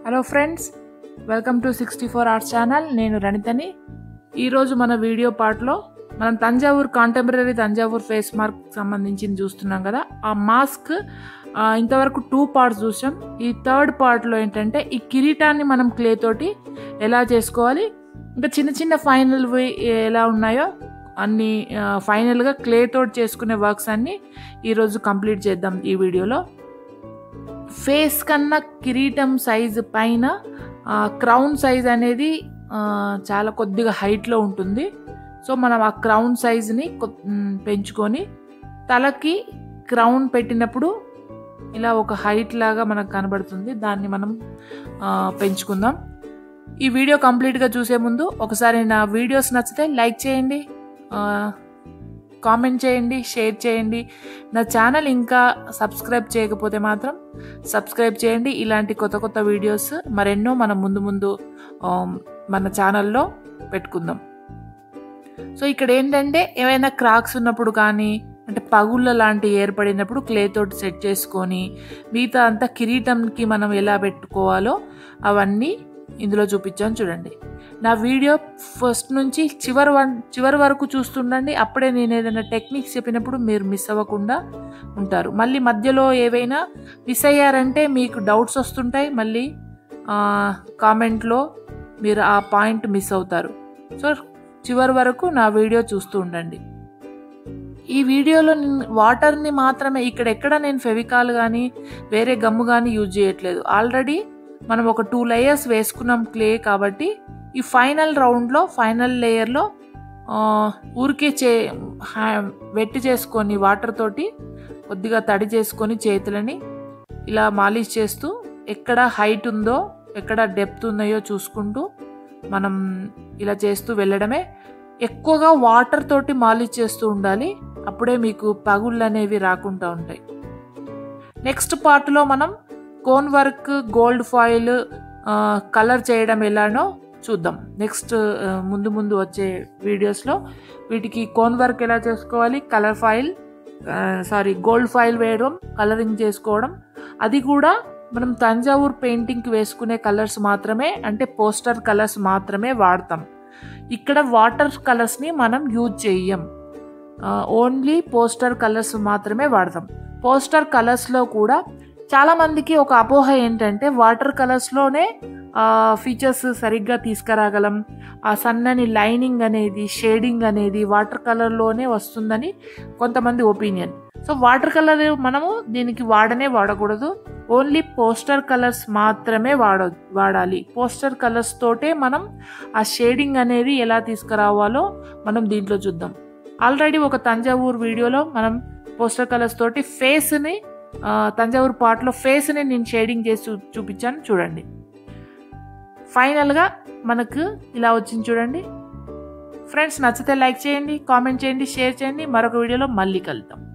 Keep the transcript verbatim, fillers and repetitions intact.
Hello friends, welcome to sixty four arts channel. నేను రణితని. ఈరోజు మన వీడియో పార్ట్లో మనం Thanjavur contemporary Thanjavur face mark సంబంధించింది చూస్తున్నాం కదా. ఆ మాస్క్ ఇంతవరకు టూ పార్ట్స్ చూసాం. ఈ థర్డ్ పార్ట్లో ఏంటంటే ఈ కిరీటాన్ని మనం క్లే తోటి ఎలా చేసుకోవాలి, ఇంకా చిన్న చిన్న ఫైనల్వి ఎలా ఉన్నాయో అన్ని ఫైనల్గా క్లే తోటి చేసుకునే వర్క్స్ అన్నీ ఈరోజు కంప్లీట్ చేద్దాం ఈ వీడియోలో. ఫేస్ కన్నా కిరీటం సైజు పైన క్రౌన్ సైజ్ అనేది చాలా కొద్దిగా హైట్లో ఉంటుంది. సో మనం ఆ క్రౌన్ సైజుని పెంచుకొని తలకి క్రౌన్ పెట్టినప్పుడు ఇలా ఒక హైట్ లాగా మనకు కనబడుతుంది. దాన్ని మనం పెంచుకుందాం. ఈ వీడియో కంప్లీట్గా చూసే ముందు ఒకసారి నా వీడియోస్ నచ్చితే లైక్ చేయండి, కామెంట్ చేయండి, షేర్ చేయండి. నా ఛానల్ ఇంకా సబ్స్క్రైబ్ చేయకపోతే మాత్రం సబ్స్క్రైబ్ చేయండి. ఇలాంటి కొత్త కొత్త వీడియోస్ మరెన్నో మనం ముందు ముందు మన ఛానల్లో పెట్టుకుందాం. సో ఇక్కడ ఏంటంటే ఏమైనా క్రాక్స్ ఉన్నప్పుడు కానీ అంటే పగుళ్ళ లాంటివి ఏర్పడినప్పుడు క్లే తోటి సెట్ చేసుకొని మిగతా అంతా కిరీటంకి మనం ఎలా పెట్టుకోవాలో అవన్నీ ఇందులో చూపించాను చూడండి. నా వీడియో ఫస్ట్ నుంచి చివరి వన్ చివరి వరకు చూస్తుండండి. అప్పుడే నేను ఏదైనా టెక్నిక్స్ చెప్పినప్పుడు మీరు మిస్ అవ్వకుండా ఉంటారు. మళ్ళీ మధ్యలో ఏవైనా మిస్ అయ్యారంటే మీకు డౌట్స్ వస్తుంటాయి. మళ్ళీ కామెంట్లో మీరు ఆ పాయింట్ మిస్ అవుతారు. సో చివరి వరకు నా వీడియో చూస్తూ ఉండండి. ఈ వీడియోలో వాటర్ని మాత్రమే, ఇక్కడెక్కడ నేను ఫెవికాల్ కానీ వేరే గమ్ము కానీ యూజ్ చేయట్లేదు. ఆల్రెడీ మనం ఒక టూ లేయర్స్ వేసుకున్నాం క్లే కాబట్టి ఈ ఫైనల్ రౌండ్లో ఫైనల్ లేయర్లో ఊరికే చే వెట్టి చేసుకొని వాటర్ తోటి కొద్దిగా తడి చేసుకొని చేతులని ఇలా మాలిష్ చేస్తూ ఎక్కడ హైట్ ఉందో ఎక్కడ డెప్త్ ఉన్నాయో చూసుకుంటూ మనం ఇలా చేస్తూ వెళ్ళడమే. ఎక్కువగా వాటర్ తోటి మాలిష్ చేస్తూ ఉండాలి. అప్పుడే మీకు పగుళ్ళు అనేవి రాకుండా ఉంటాయి. నెక్స్ట్ పార్ట్లో మనం cone work, gold foil colour చేయడం ఎలానో చూద్దాం. నెక్స్ట్ ముందు ముందు వచ్చే వీడియోస్లో వీటికి కోన్ వర్క్ ఎలా చేసుకోవాలి, colour foil sorry gold foil వేయడం, కలరింగ్ చేసుకోవడం, అది కూడా మనం తంజావూర్ పెయింటింగ్కి వేసుకునే కలర్స్ మాత్రమే, అంటే పోస్టర్ కలర్స్ మాత్రమే వాడతాం. ఇక్కడ వాటర్ కలర్స్ని మనం యూజ్ చెయ్యం. ఓన్లీ పోస్టర్ కలర్స్ మాత్రమే వాడతాం. పోస్టర్ కలర్స్లో కూడా చాలామందికి ఒక అపోహ ఏంటంటే వాటర్ కలర్స్లోనే ఫీచర్స్ సరిగ్గా తీసుకురాగలం, ఆ సన్నని లైనింగ్ అనేది షేడింగ్ అనేది వాటర్ కలర్లోనే వస్తుందని కొంతమంది ఒపీనియన్. సో వాటర్ కలర్ మనము దీనికి వాడనే వాడకూడదు. ఓన్లీ పోస్టర్ కలర్స్ మాత్రమే వాడ వాడాలి పోస్టర్ కలర్స్ తోటే మనం ఆ షేడింగ్ అనేది ఎలా తీసుకురావాలో మనం దీంట్లో చూద్దాం. ఆల్రెడీ ఒక తంజావూర్ వీడియోలో మనం పోస్టర్ కలర్స్ తోటి ఫేస్ని తంజావూర్ పార్ట్లో ఫేస్ని నేను షేడింగ్ చేసి చూ చూపించాను చూడండి. ఫైనల్గా మనకు ఇలా వచ్చింది చూడండి. ఫ్రెండ్స్, నచ్చితే లైక్ చేయండి, కామెంట్ చేయండి, షేర్ చేయండి. మరొక వీడియోలో మళ్ళీ కలుద్దాం.